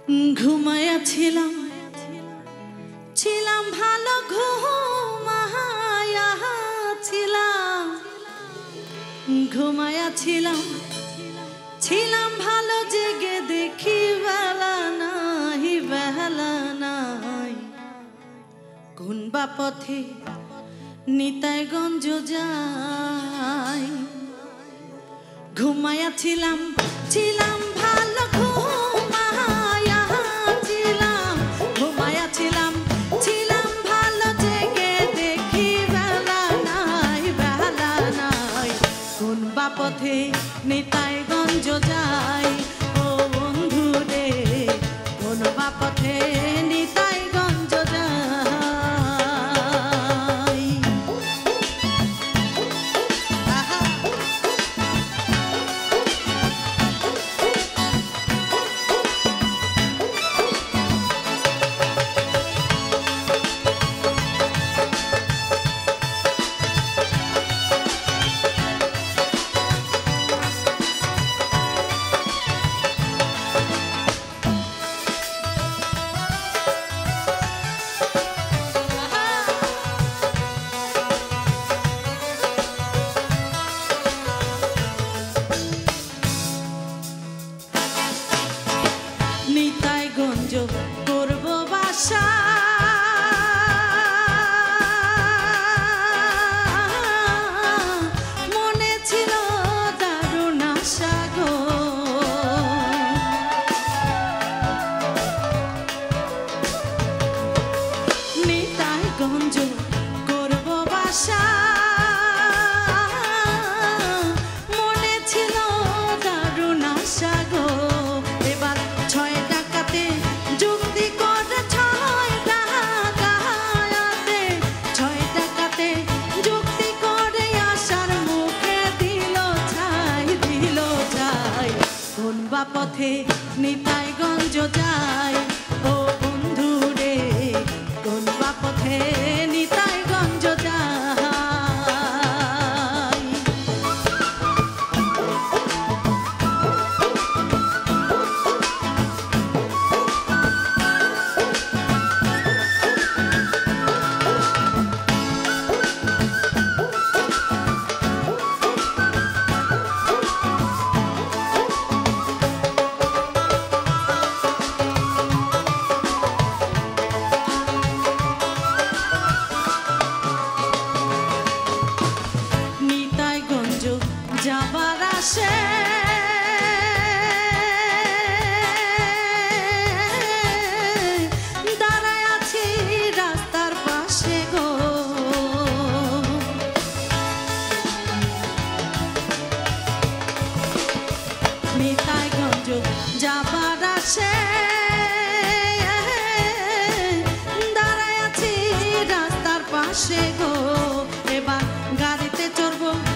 ঘুমায়া ছিলাম ছিলাম ভালো ঘুমায়া ছিলাম ঘুমায়া ছিলাম ছিলাম ভালো জেগে দেখি বেলা নাই কোন বা পথে নিতাইগঞ্জ যাই ঘুমায়া ছিলাম ছিলাম ভালো ঘুমায়া ছিলাম ঘুমায়া ছিলাম ছিলাম ভালো জেগে দেখি বেলা নাই কোন বা পথে নিতাইগঞ্জ যাই ও বন্ধু রে কোন বা পথে নিতাইগঞ্জ যাই নিতাইগঞ্জ করব বাসা মনে ছিল দারুণ আশা গো নিতাইগঞ্জ করব বাসা মনে ছিল দারুণ আশা গো পথে নিতাইগঞ্জ যাই ও বন্ধু রে কোন বা পথে নিতাইগঞ্জ যাই যাবার আসে দাঁড়ায় আছি রাস্তার পাশে গো নিতাইগঞ্জ যাবার আসে দাঁড়ায় আছি রাস্তার পাশে গো এবার গাড়িতে চড়বো